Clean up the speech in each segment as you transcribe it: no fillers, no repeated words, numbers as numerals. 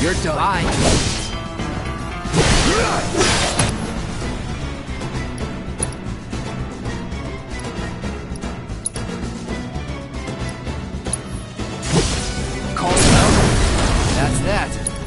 You're done. Bye. Call him out. That's that.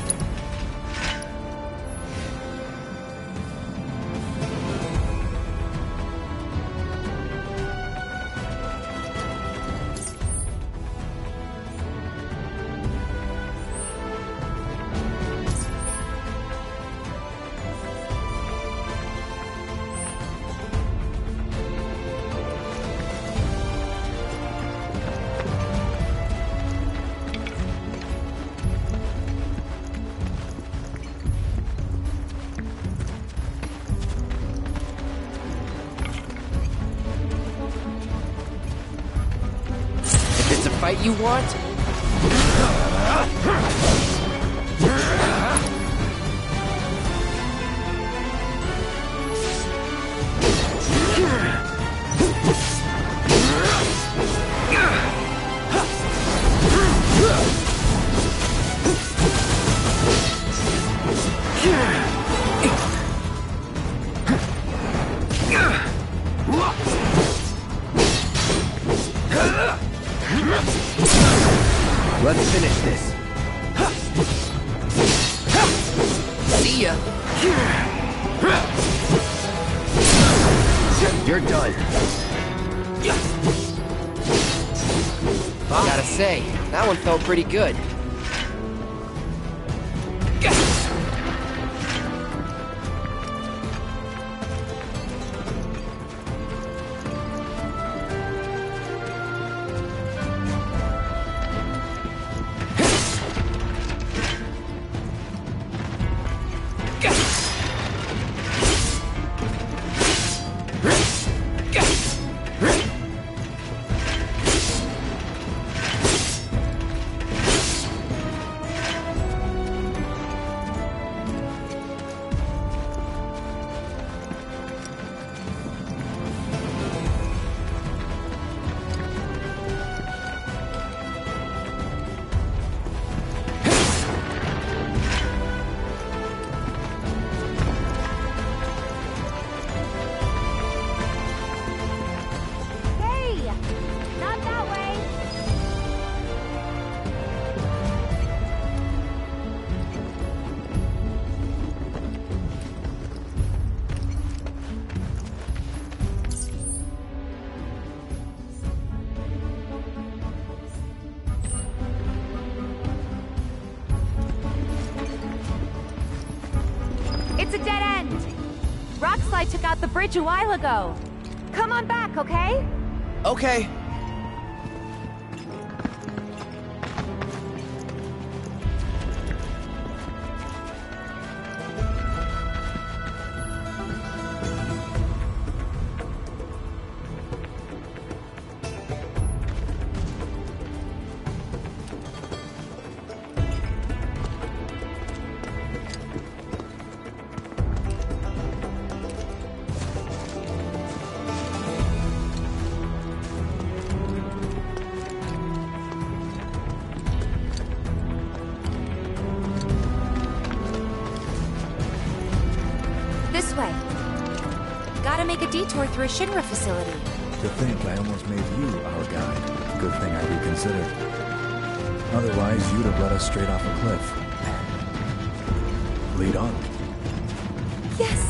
Fight you want? Let's finish this. See ya. You're done. Gotta say, that one felt pretty good. It's a dead end! Rockslide took out the bridge a while ago. Come on back, okay? Okay. This way. Gotta make a detour through a Shinra facility. To think I almost made you our guide. Good thing I reconsidered. Otherwise, you'd have led us straight off a cliff. Lead on. Yes!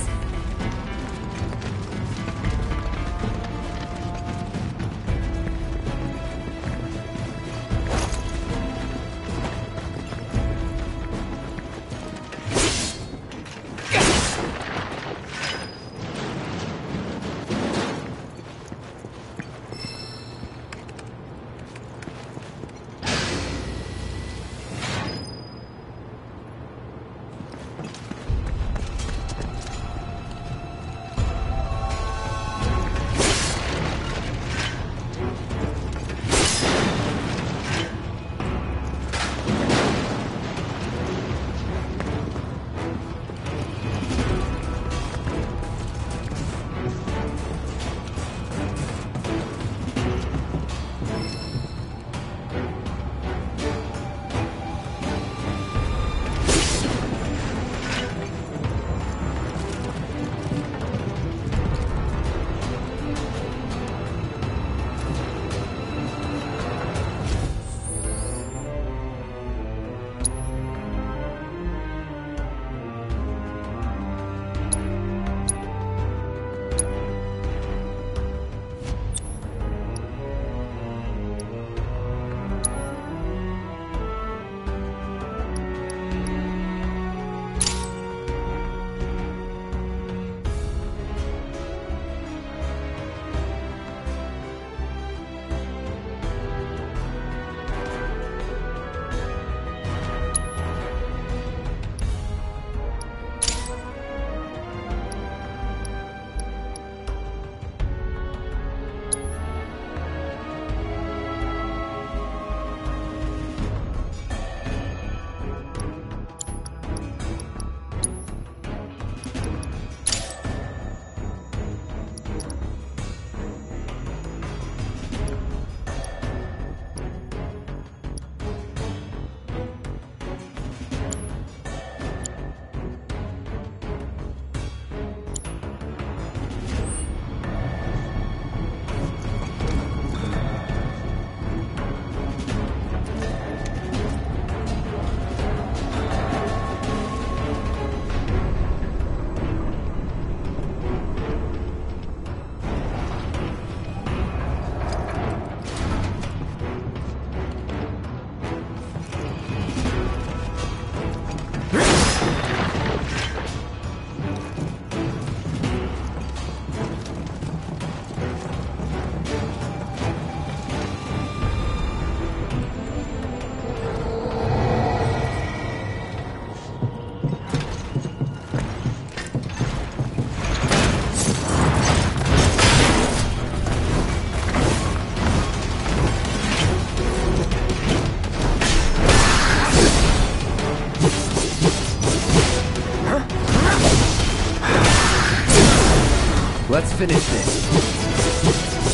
finish this.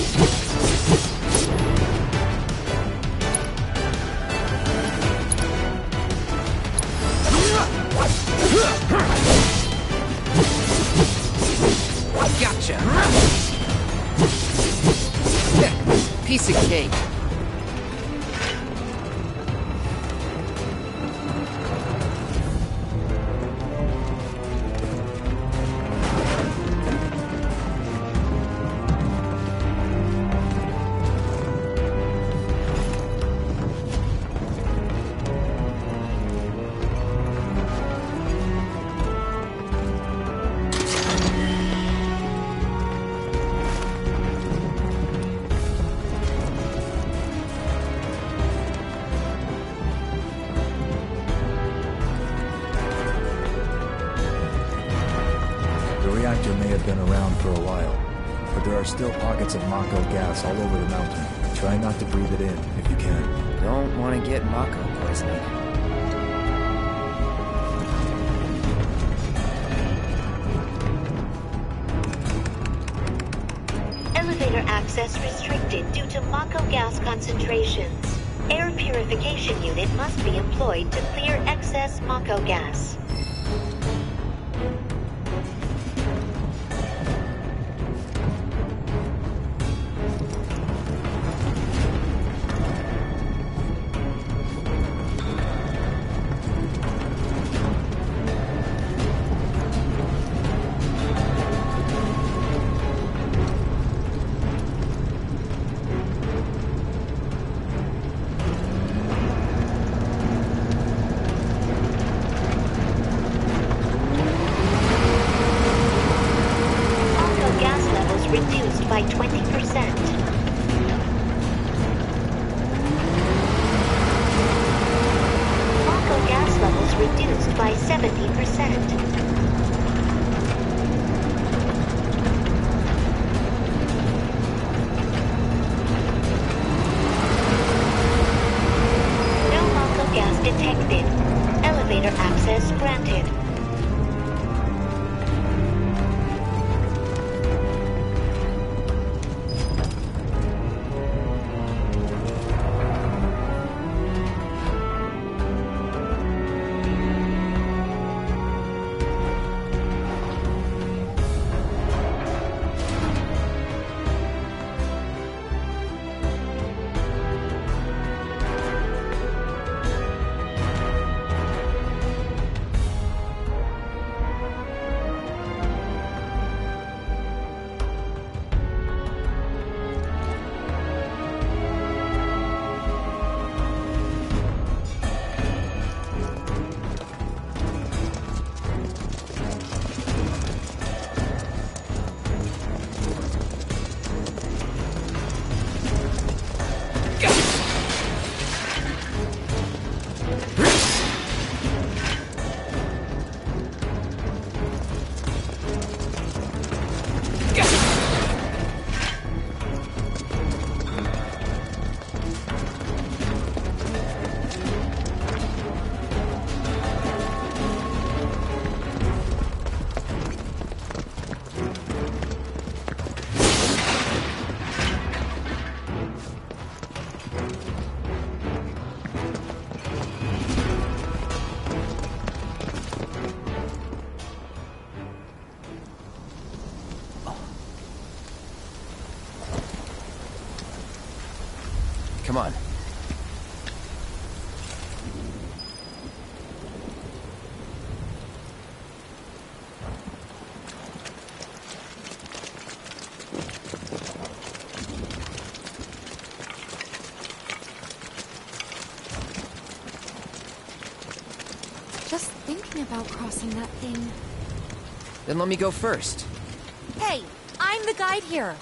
Gotcha. Piece of cake. The reactor may have been around for a while, but there are still pockets of Mako gas all over the mountain. Try not to breathe it in if you can. Don't want to get Mako poisoning. Elevator access restricted due to Mako gas concentrations. Air purification unit must be employed to clear excess Mako gas. Reduced by 20%. Mako gas levels reduced by 70%. No Mako gas detected. Elevator access granted. Come on. Just thinking about crossing that thing. Then let me go first. Hey, I'm the guide here.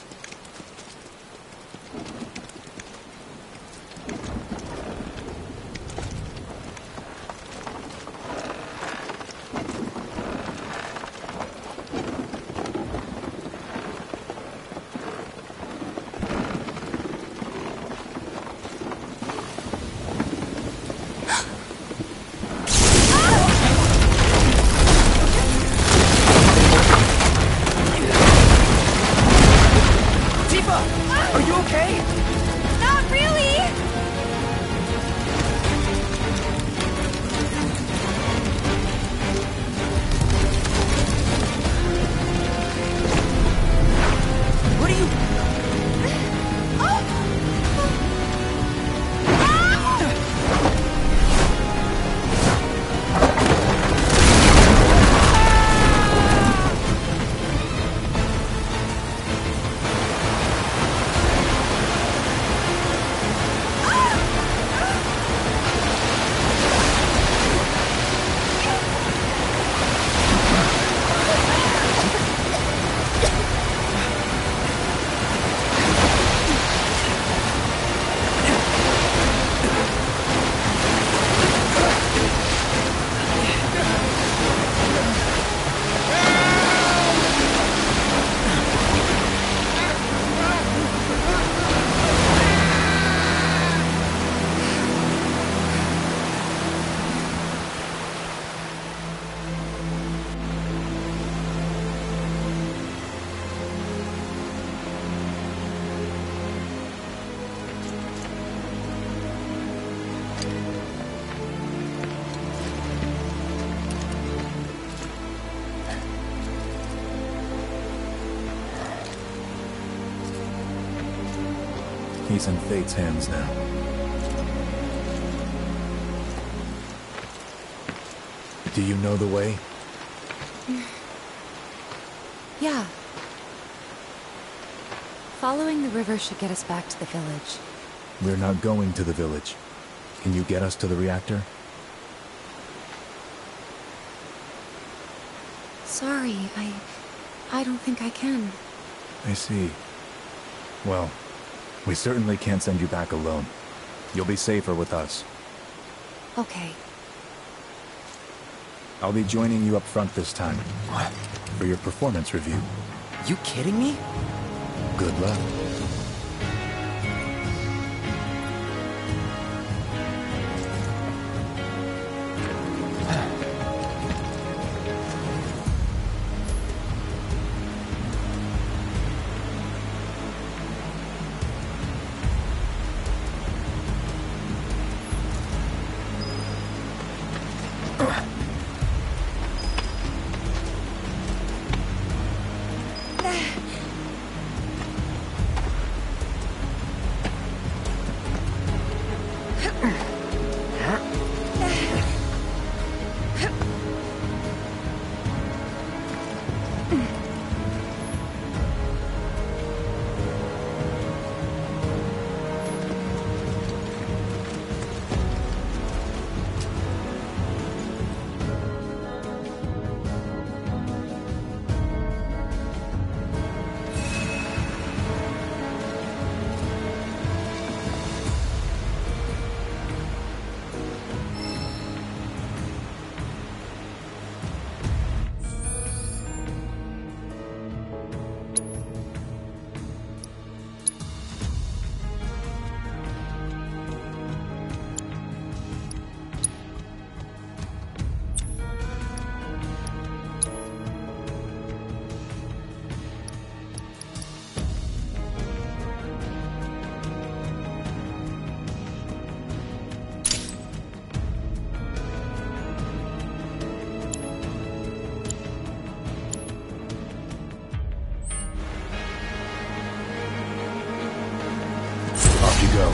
He's in Fate's hands now. Do you know the way? Yeah. Following the river should get us back to the village. We're not going to the village. Can you get us to the reactor? Sorry, I don't think I can. I see. Well, we certainly can't send you back alone. You'll be safer with us. Okay. I'll be joining you up front this time. What? For your performance review. You kidding me? Good luck. Off you go.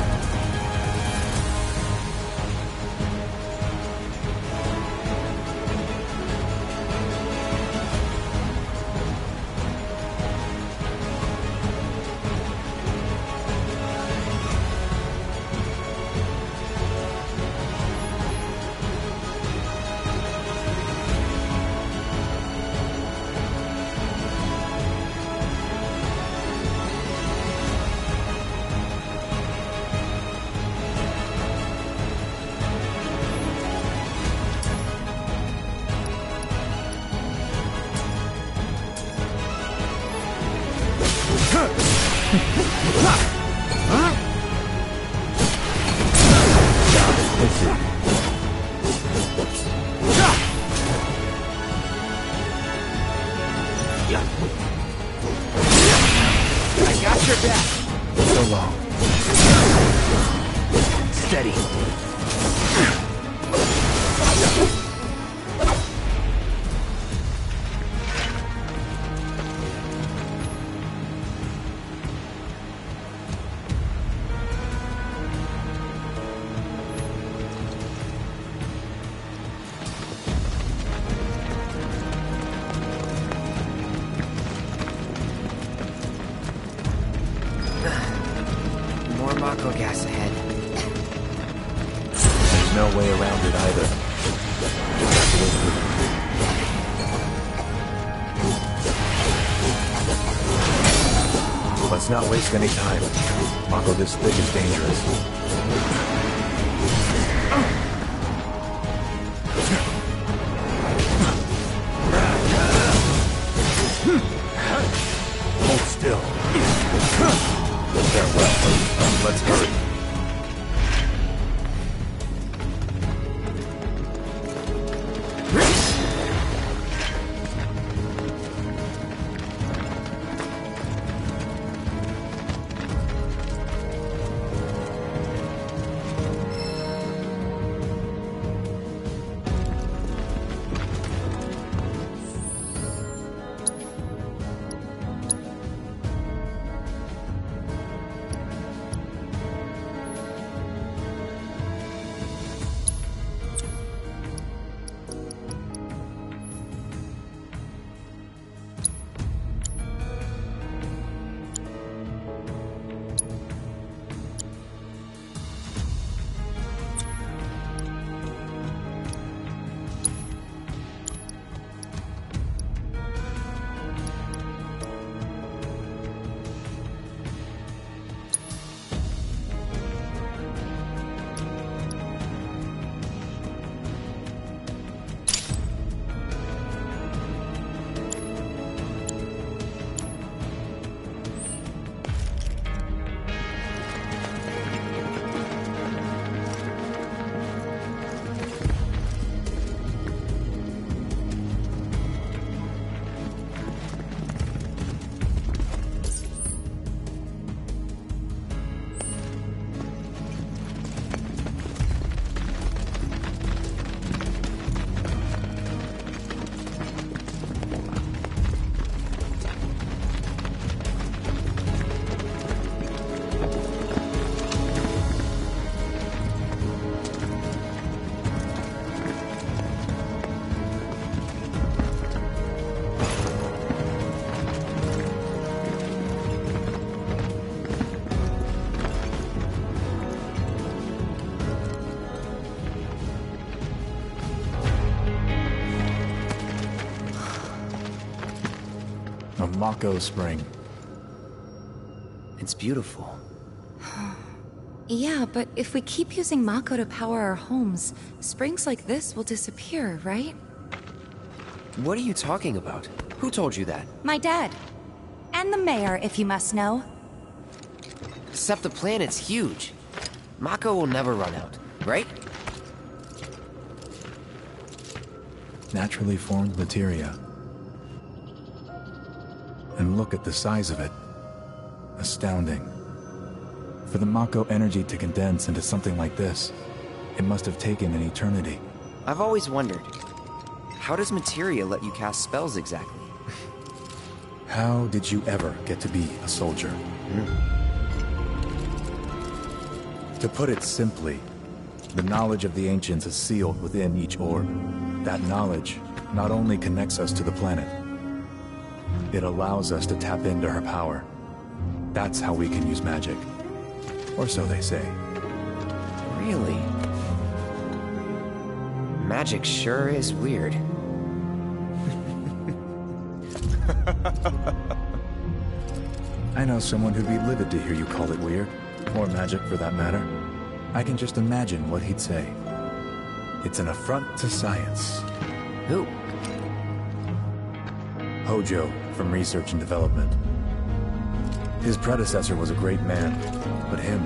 I got your back. So long. Steady. More Mako gas ahead. There's no way around it either. Just have to go through. Let's not waste any time. Mako this thick is dangerous. Hold still. Farewell. Let's hurry. of Mako Spring. It's beautiful. Yeah, but if we keep using Mako to power our homes, springs like this will disappear, right? What are you talking about? Who told you that? My dad. And the mayor, if you must know. Except the planet's huge. Mako will never run out, right? Naturally formed materia. And look at the size of it. Astounding. For the Mako energy to condense into something like this, it must have taken an eternity. I've always wondered, how does materia let you cast spells exactly? How did you ever get to be a soldier? To put it simply, the knowledge of the ancients is sealed within each orb. That knowledge not only connects us to the planet, it allows us to tap into her power. That's how we can use magic. Or so they say. Really? Magic sure is weird. I know someone who'd be livid to hear you call it weird, or magic for that matter. I can just imagine what he'd say. It's an affront to science. Who? Hojo, from Research and Development. His predecessor was a great man, but him...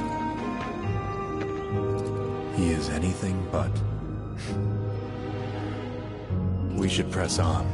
he is anything but. We should press on.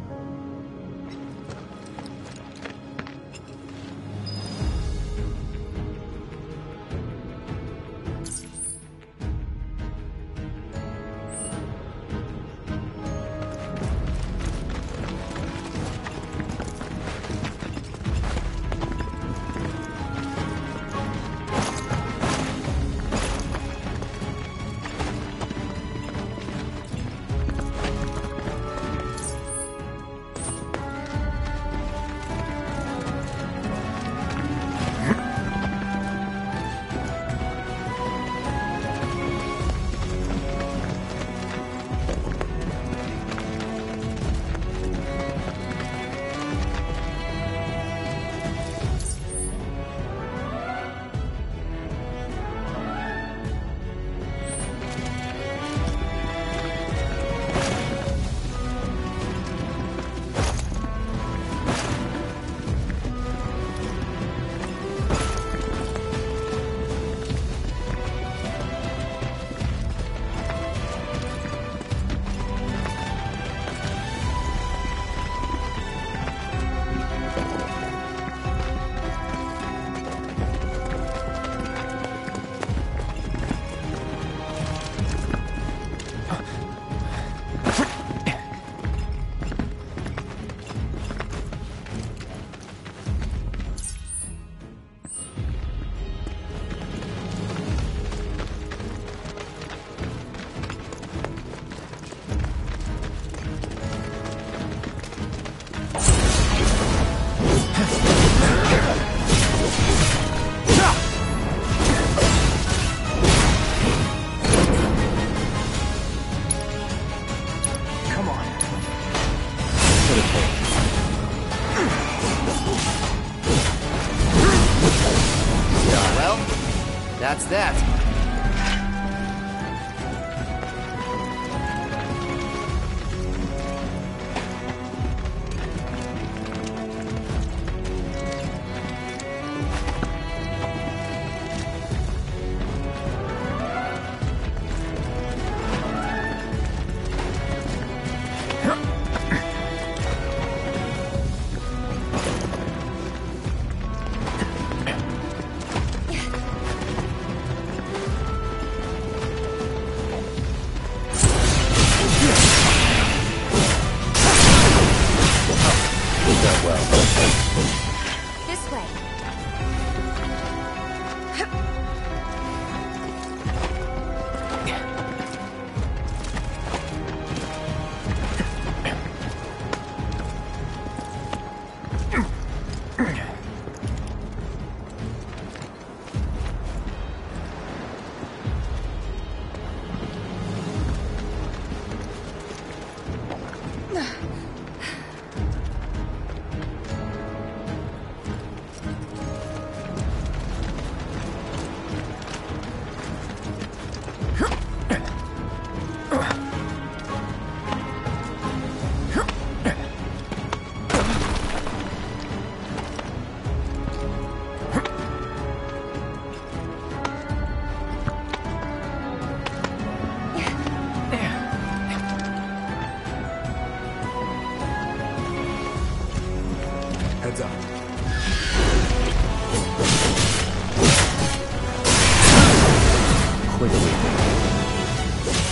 That's that.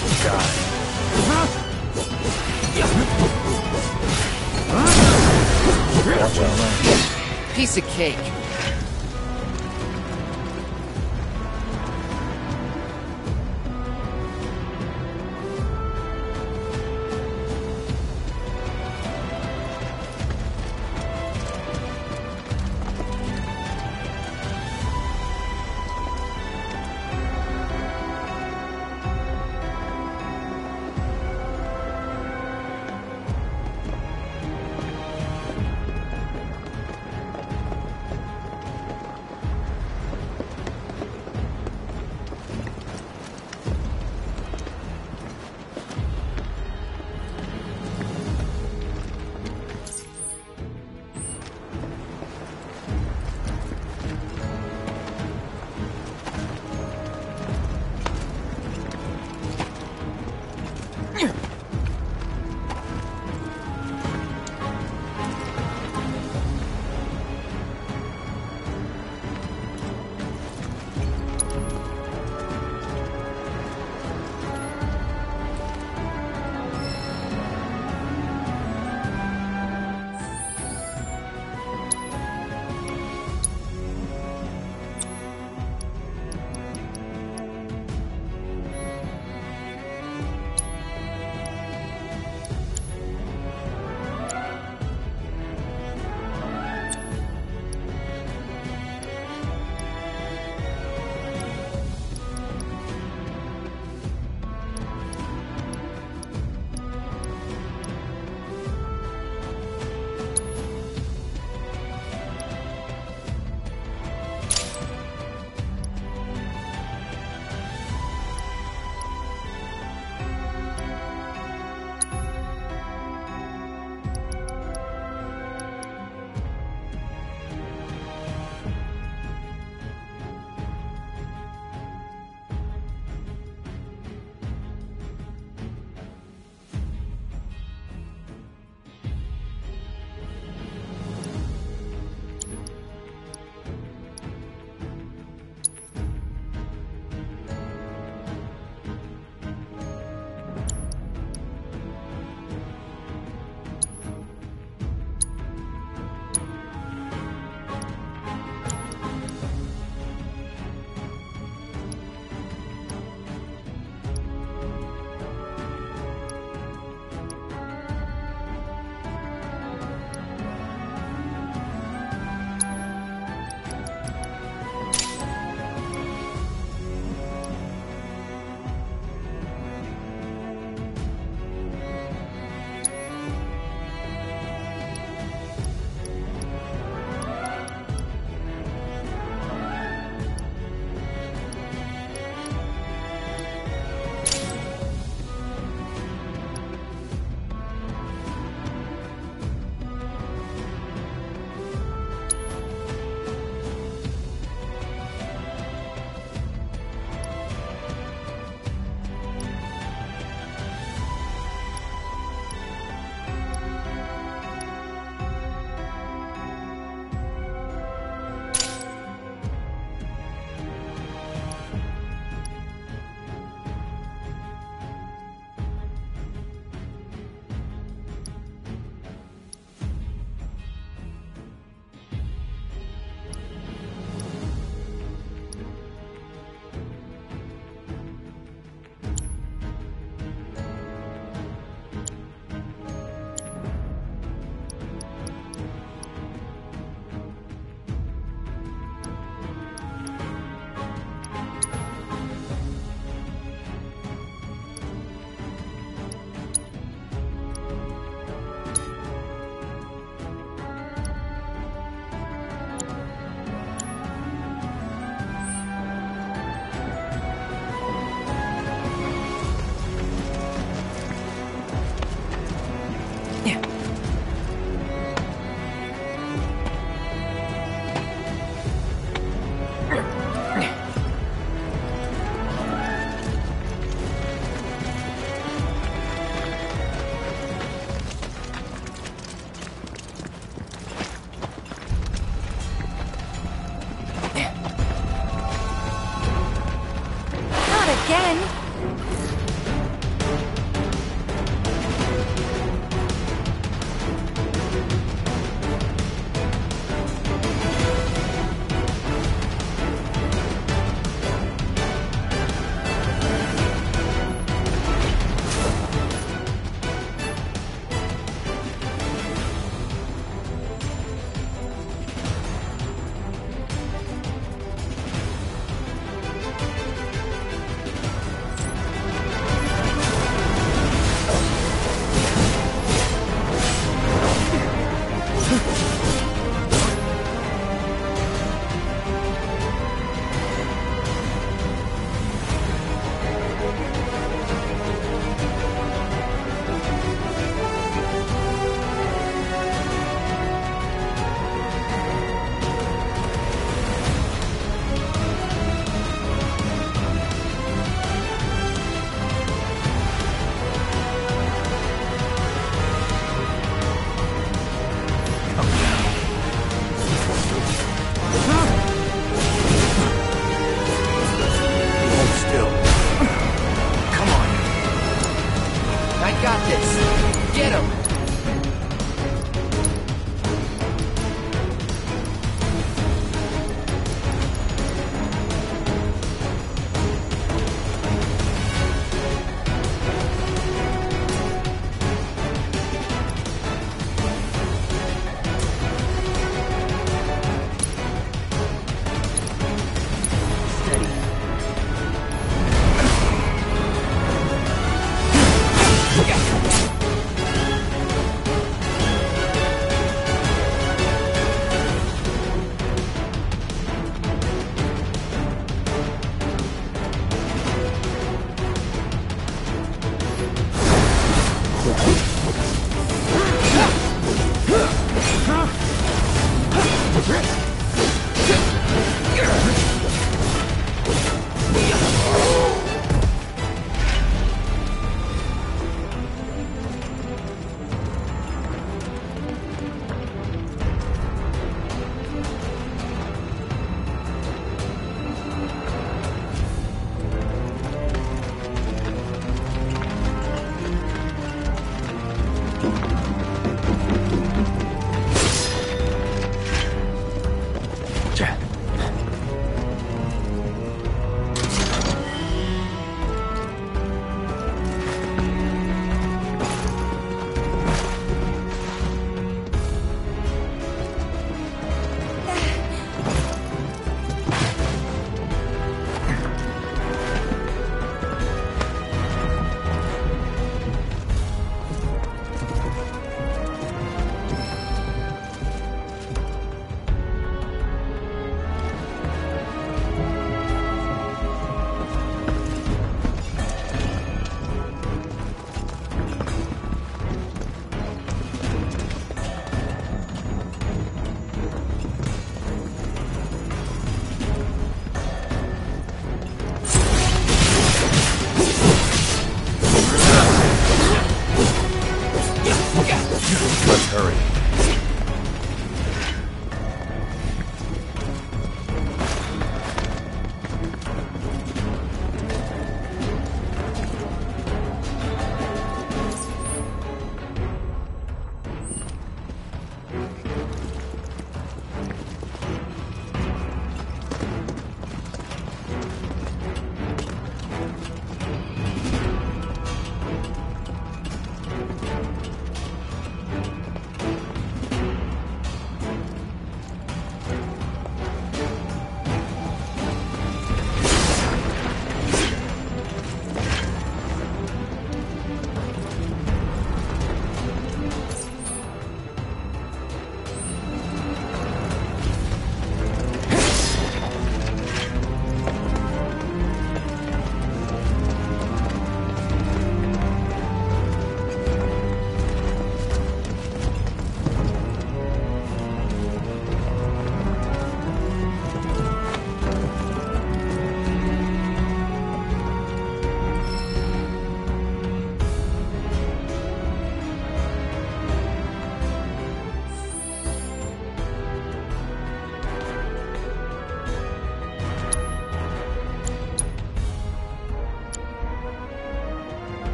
Piece of cake.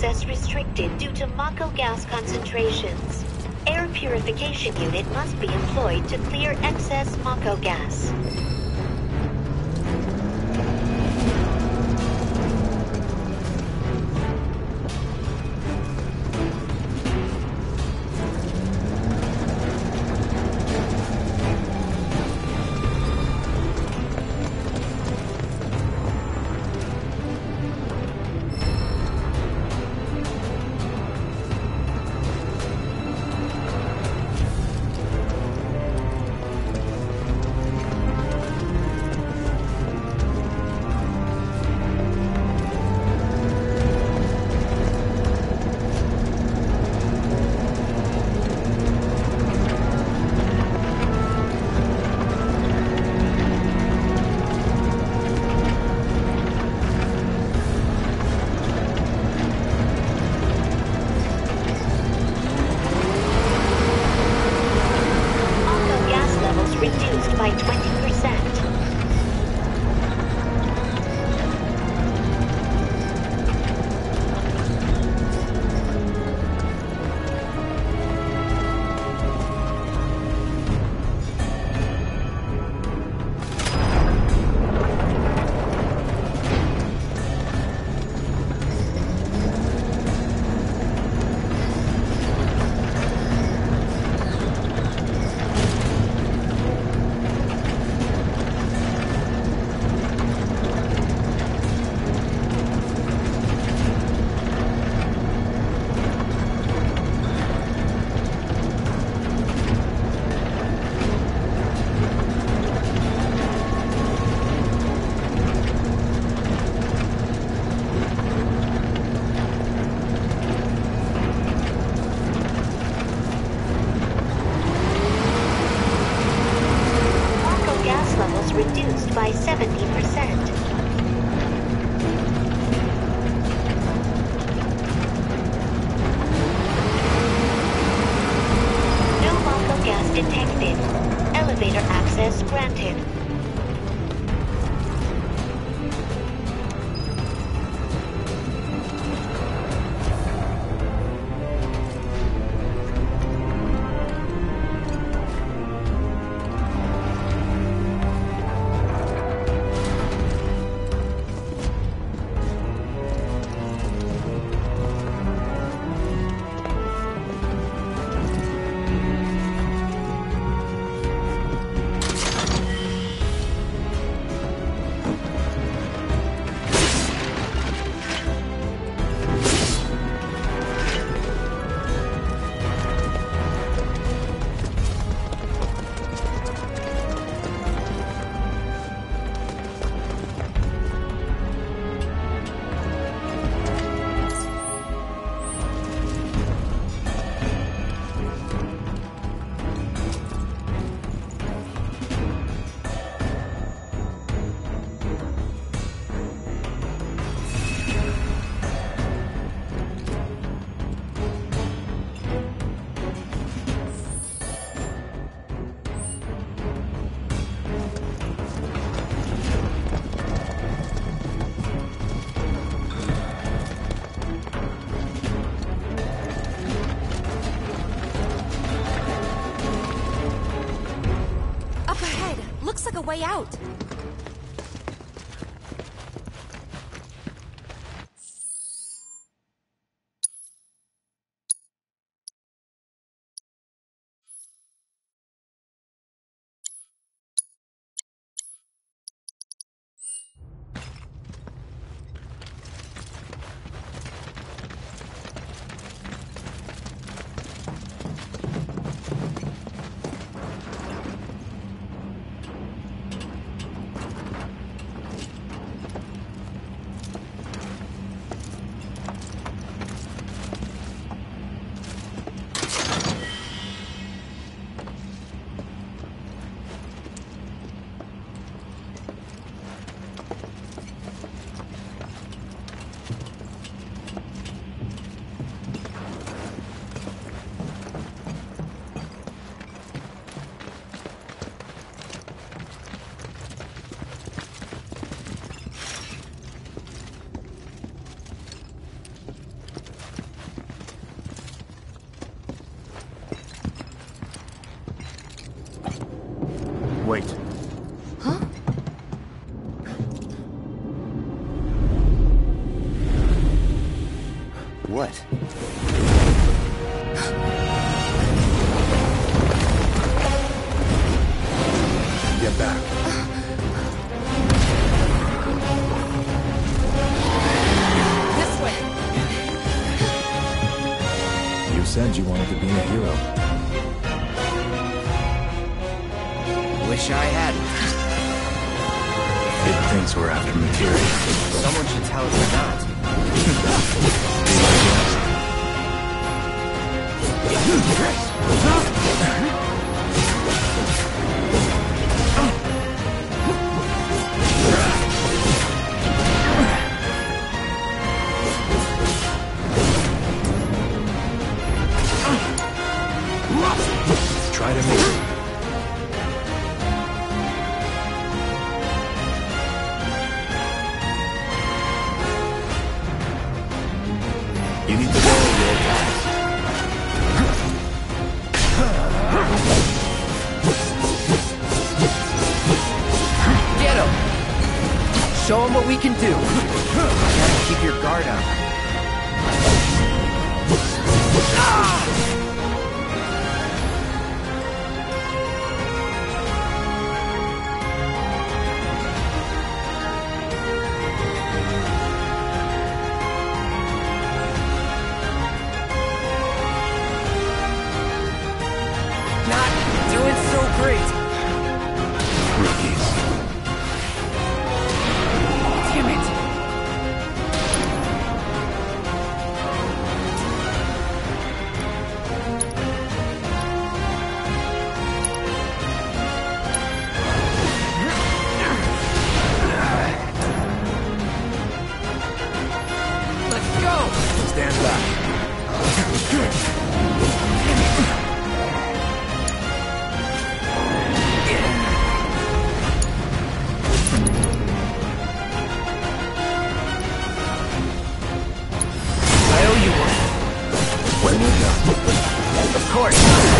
access restricted due to Mako gas concentrations. Air purification unit must be employed to clear excess Mako gas. Reduced by 20%. Reduced by 70%. No Mako gas detected. Elevator access granted. Looks like a way out. what? Get back. This way! You said you wanted to be a hero. Wish I hadn't. It thinks we're after materia. Someone should tell us we're not. Try to make it. You need to roll your dice. Get him! Show him what we can do. Gotta keep your guard up. Not doing so great. Rookies. Damn it. Let's go! Stand back. I owe you one. When we're done. Of course.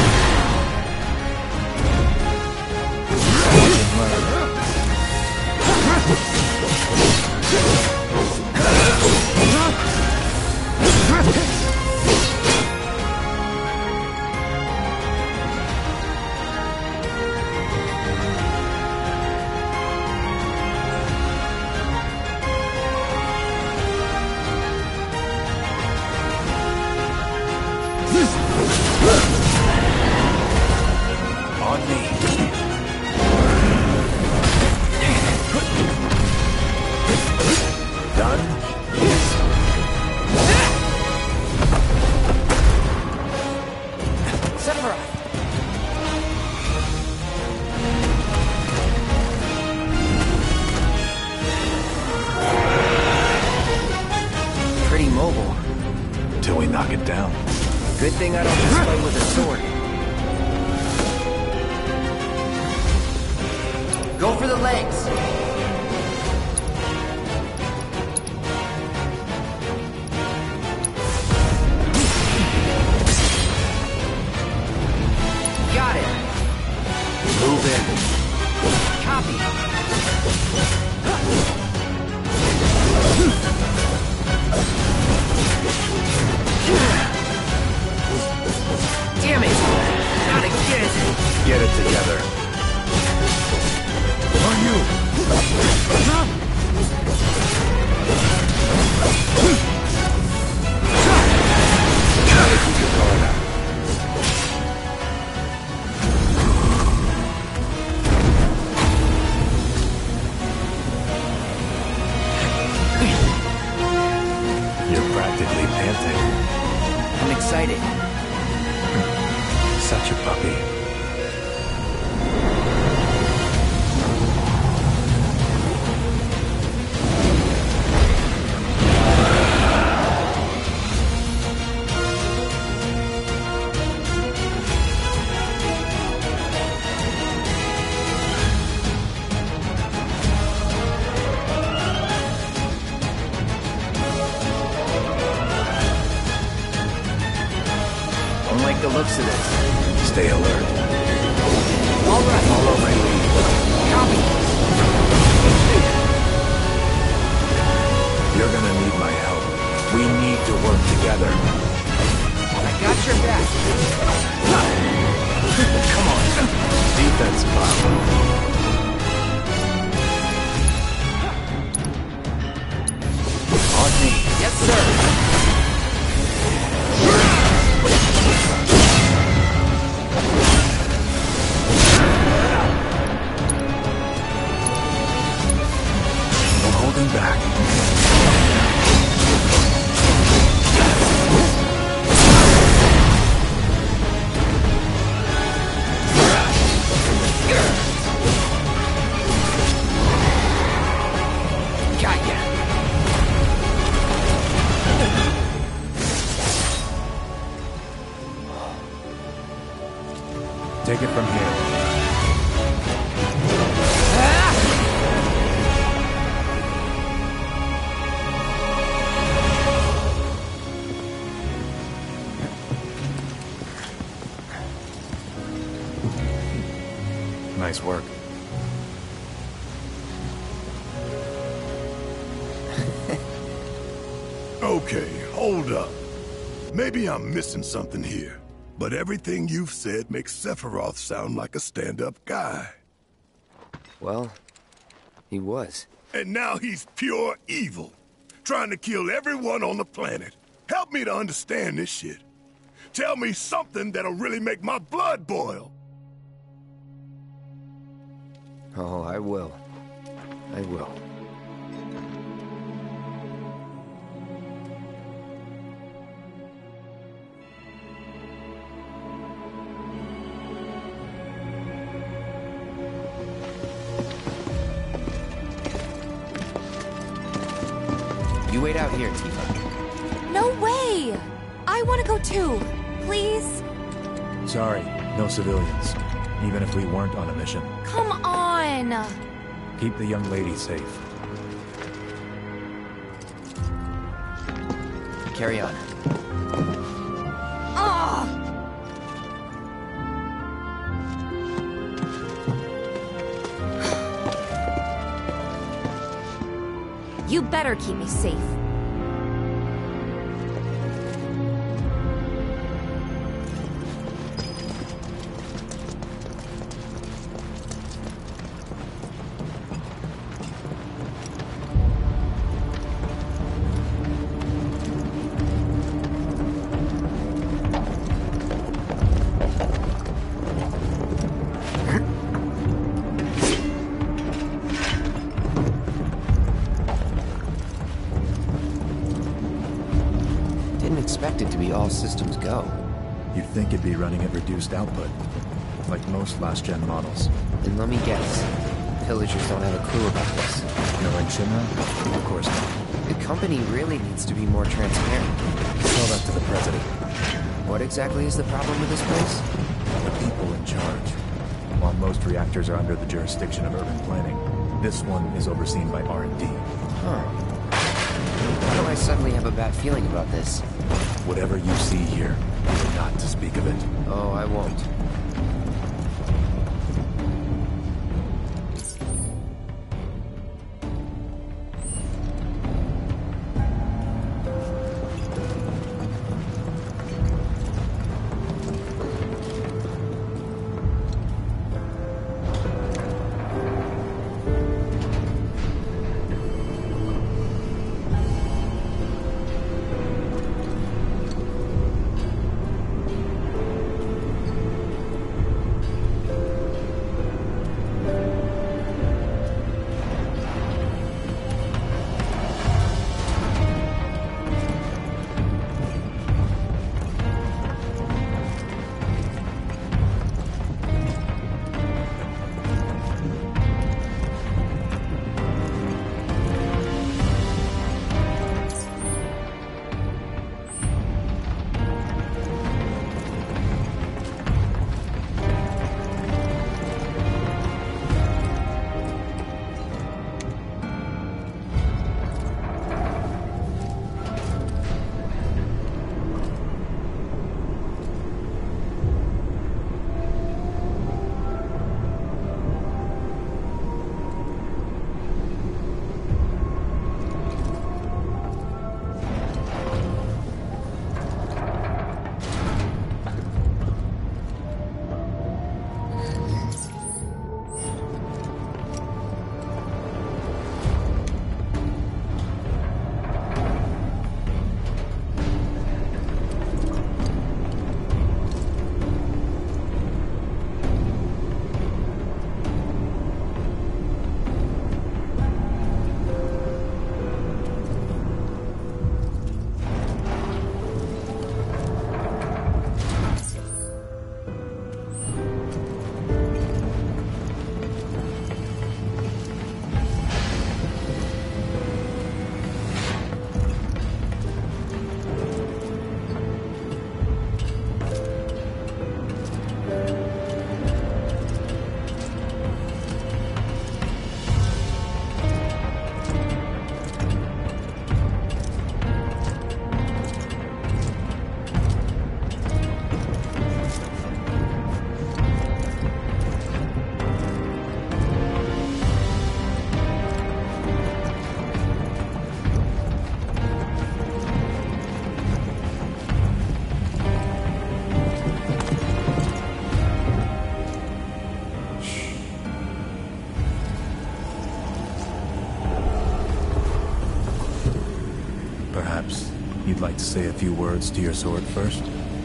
On me. Done? Sephiroth. Pretty mobile. Till we knock it down. Good thing I don't just fight with a sword. Go for the legs. Got it. Move in. Copy. Damn it! Not again! Get it together. On you! Gotta keep your guard up. You're practically panting. I'm excited. Such a puppy. Don't like the looks of this. Stay alert. All right. Follow my lead. Copy. You're gonna need my help. We need to work together. holding back. Got ya. Take it from here. Nice work. Okay, hold up. Maybe I'm missing something here, but everything you've said makes Sephiroth sound like a stand-up guy. Well, he was. And now he's pure evil, trying to kill everyone on the planet. Help me to understand this shit. Tell me something that'll really make my blood boil. Oh, I will. I will. You wait out here, Tifa. No way! I want to go too. Please? Sorry, no civilians. Even if we weren't on a mission. Come on! Keep the young lady safe. Carry on. Ugh! You better keep me safe. Expect it to be all systems go. You'd think it'd be running at reduced output, like most last-gen models. And let me guess, pillagers don't have a clue about this. Knowing Shinra? Of course not. The company really needs to be more transparent. Tell that to the president. What exactly is the problem with this place? The people in charge. While most reactors are under the jurisdiction of urban planning, this one is overseen by R&D. Huh. Why do I suddenly have a bad feeling about this? Whatever you see here, you are not to speak of it. Oh, I won't. You'd like to say a few words to your sword first?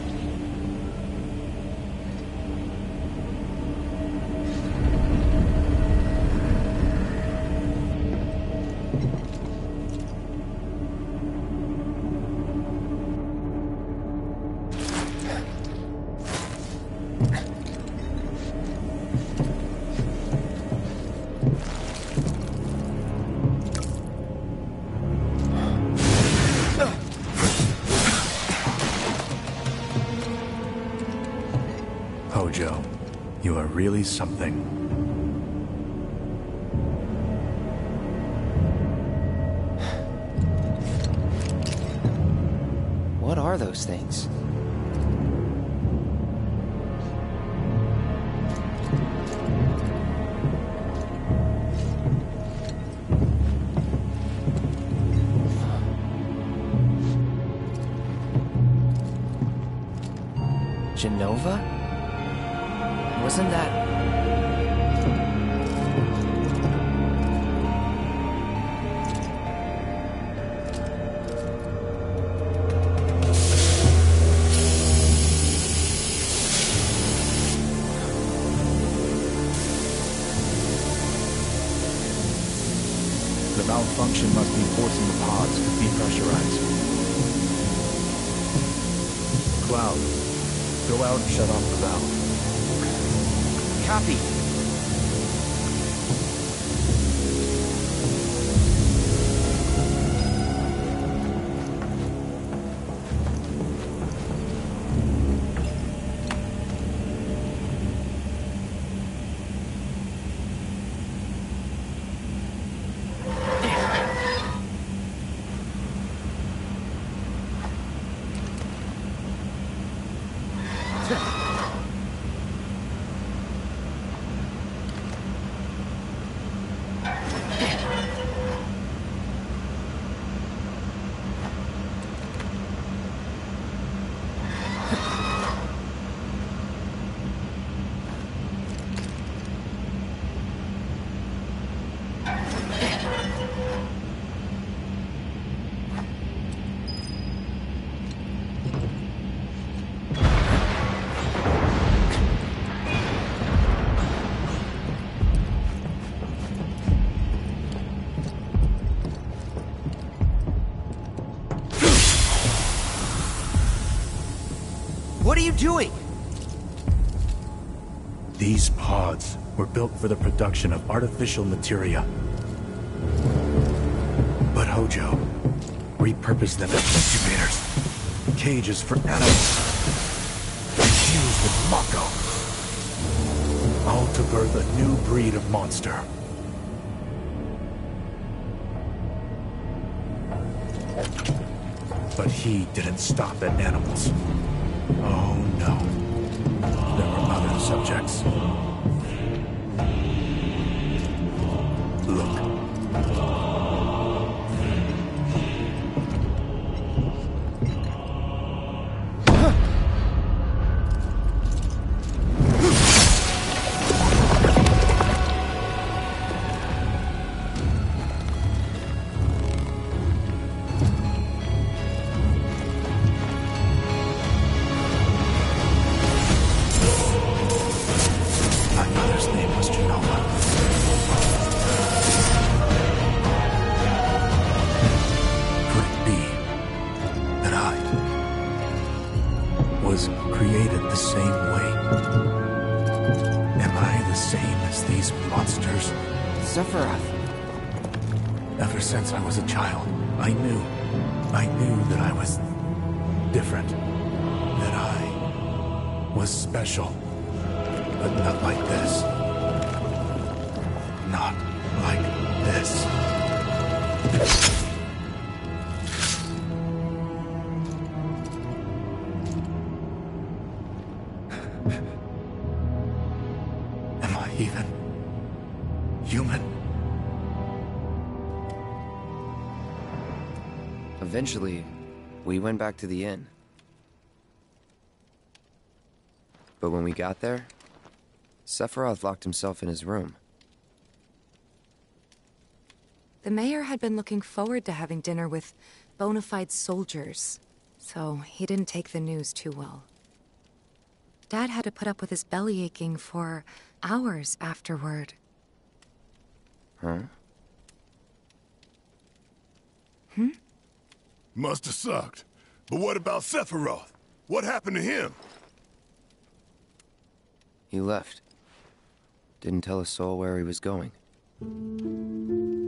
Hojo, you are really something. What are those things? Genova? Wasn't that... The malfunction must be forcing the pods to depressurize. Cloud, go out and shut off the valve. Copy. What are you doing? These pods were built for the production of artificial materia. But Hojo repurposed them as incubators, cages for animals, infused with Mako, all to birth a new breed of monster. But he didn't stop at animals. Oh no. There were other subjects. Look. Was created the same way. Am I the same as these monsters? Sephiroth. Ever since I was a child, I knew that I was different. That I was special. But not like this. Not like this. Even human? Eventually, we went back to the inn. But when we got there, Sephiroth locked himself in his room. The mayor had been looking forward to having dinner with bona fide soldiers, so he didn't take the news too well. Dad had to put up with his belly aching for hours afterward. Huh? Must have sucked. But what about Sephiroth? What happened to him? He left. Didn't tell a soul where he was going.